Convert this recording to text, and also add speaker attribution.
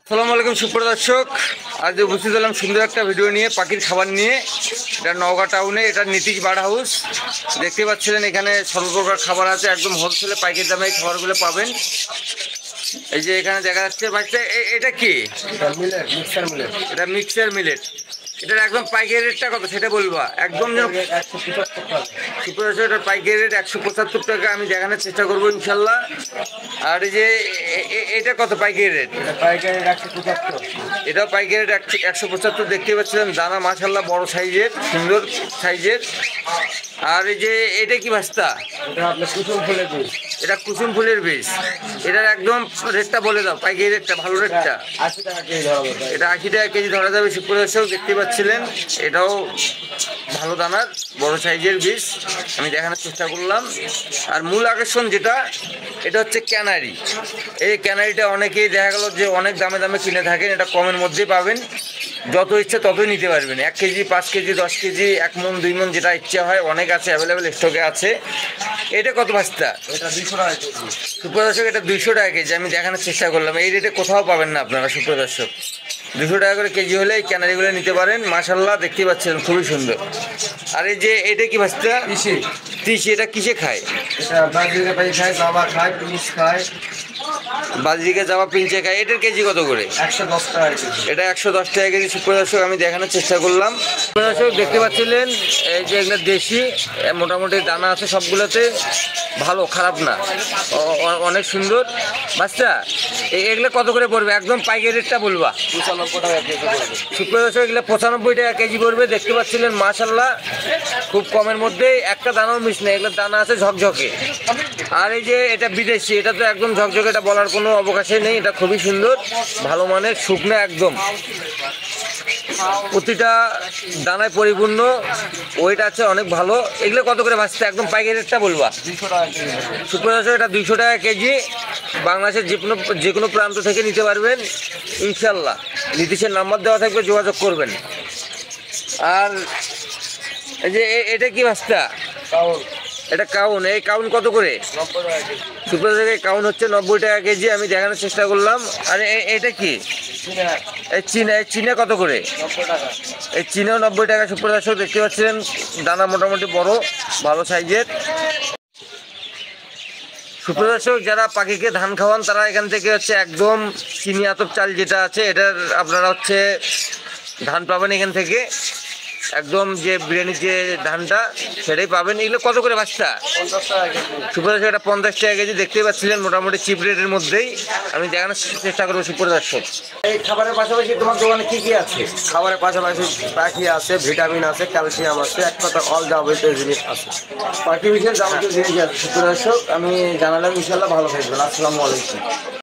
Speaker 1: আসসালামু আলাইকুম সুপ্রদর্শক, আজ উপস্থিত হলাম সুন্দর একটা ভিডিও নিয়ে পাখির খাবার নিয়ে। এটা নওগাঁ টাউনে, এটা নীতিশ বার্ড হাউস। দেখতে পাচ্ছিলেন এখানে সর্বপ্রকার খাবার আছে, একদম হোলসেলে পাইকারি দামে এই খাবারগুলো পাবেন। এই যে এখানে দেখা যাচ্ছে বাচ্চা, এটা কি? এটা মিক্সার মিলেট। এটার একদম পাইকারি রেটটা কত সেটা বলবা একদম যেন। সুপ্রদর্শক, এটার পাইকারি রেট 175 টাকা। আমি দেখানোর চেষ্টা করবো ইনশাল্লাহ। আর এই যে এটা কত পাইকারি রেট? এটাও পাইকারি রেট 175। দেখতে পাচ্ছিলাম দানা মাশাল্লাহ বড় সাইজের, সুন্দর সাইজের। আর এই যে এটা কি ভাস্তা? এটা কুসুম ফুলের বীজ। এটার একদম রেটটা বলে দাও, পাইকারি রেটটা, ভালো রেটটা। এটা 80 টাকা কেজি ধরা যাবে। সুপ্রদর্শক দেখতে পাচ্ছিলেন এটাও ভালো দানার বড় সাইজের বীজ, আমি দেখানোর চেষ্টা করলাম। আর মূল আকর্ষণ যেটা, এটা হচ্ছে ক্যানারি। এই ক্যানারিটা অনেকেই দেখা গেল যে অনেক দামে দামে কিনে থাকেন, এটা কমের মধ্যেই পাবেন। যত ইচ্ছা ততই নিতে পারবেন। 1 কেজি, 5 কেজি, 10 কেজি, 1 মন, 2 মন, যেটা ইচ্ছা হয় অনেক আছে, অ্যাভেলেবেল স্টকে আছে। এটা কত ভাস্তা?
Speaker 2: এটা 200 টাকা কেজি।
Speaker 1: সুপ্রদর্শক, এটা 200 টাকা কেজি। আমি দেখানোর চেষ্টা করলাম, এই রেটে কোথাও পাবেন না আপনারা। সুপ্রদর্শক 200 টাকা করে কেজি হলে এই ক্যানারিগুলো নিতে পারেন। মাশাল্লাহ দেখতে পাচ্ছেন খুবই সুন্দর। আর এই যে এটা কি ভাস্তা? তিসি। এটা কিসে খায়?
Speaker 2: এটা বাজিকে পাই খায়, জাবা খায়, পিস খায়।
Speaker 1: বাজিকে যাওয়া পিঞ্চে খায়। এটার কেজি কত করে?
Speaker 2: 110 টাকা কেজি।
Speaker 1: এটা 110 টাকা কেজি। সুপ্রদর্শক আমি দেখানোর চেষ্টা করলাম। সুপ্রদর্শক দেখতে পাচ্ছিলেন এই যে এগুলো দেশি, মোটামুটি দানা আছে সবগুলোতে, ভালো, খারাপ না, অনেক সুন্দর। বাচ্চা এগুলো কত করে পড়বে? একদম পাইকারি রেটটা বলবা।
Speaker 2: 95 টাকা কেজি পড়বে।
Speaker 1: সুপ্রদর্শক এগুলো 95 টাকা কেজি পড়বে। দেখতে পাচ্ছিলেন মাশাল্লাহ খুব কমের মধ্যে, একটা দানাও মিস নেই। এগুলোর দানা আছে ঝকঝকে। আর এই যে এটা বিদেশি, এটা তো একদম ঝকঝকে, এটা বলার কোনো অবকাশই নেই। এটা খুবই সুন্দর, ভালো মানের, শুকনো একদম, প্রতিটা দানায় পরিপূর্ণ, ওয়েট আছে অনেক ভালো। এগুলো কত করে ভাজতে? একদম পাইকারি রেটটা বলবা।
Speaker 2: 200 টাকা কেজি।
Speaker 1: সুপ্রদর্শক এটা 200 টাকা কেজি। বাংলাদেশের যে কোনো প্রান্ত থেকে নিতে পারবেন ইনশাল্লাহ। নীতিশের নাম্বার দেওয়া থাকবে, যোগাযোগ করবেন। আর এই যে এটা কি ভাস্তা? এটা কাউন। এই কাউন কত করে?
Speaker 2: 90 টাকা কেজি।
Speaker 1: সুপ্রদর্শক এই কাউন হচ্ছে 90 টাকা কেজি। আমি দেখানোর চেষ্টা করলাম। আর এটা কি? এই চীনা। এই চীনা কত করে?
Speaker 2: 90 টাকা।
Speaker 1: এই চীনাও 90 টাকা। সুপ্রদর্শক দেখতে পাচ্ছেন দানা মোটামুটি বড়, ভালো সাইজের। সুপ্রদর্শক যারা পাখিকে ধান খাওয়ান তারা এখান থেকে হচ্ছে একদম চিনি আতপ চাল যেটা আছে, এটার আপনারা হচ্ছে ধান পাবেন এখান থেকে। একদম যে বিরিয়ানির যে ধানটা সেটাই পাবেন। এগুলো কত করে বাচ্চা?
Speaker 2: 50 টাকা কেজি।
Speaker 1: সুপ্রদর্শক এটা 50 টাকা কেজি। দেখতেই পাচ্ছিলেন মোটামুটি চিপ রেটের মধ্যেই। আমি দেখানোর চেষ্টা করবো সুপ্রদর্শক।
Speaker 2: এই খাবারের পাশাপাশি তোমার দোকানে কি কি আছে? খাবারের পাশাপাশি পাখি আছে, ভিটামিন আছে, ক্যালসিয়াম আছে, এক কথা অল যাবতীয় জিনিস আছে।
Speaker 1: আর্টিফিশিয়াল যাবতীয় জিনিস আছে। সুপ্রদর্শক আমি জানালাম, ইনশাল্লাহ ভালো থাকবেন। আসসালামু আলাইকুম।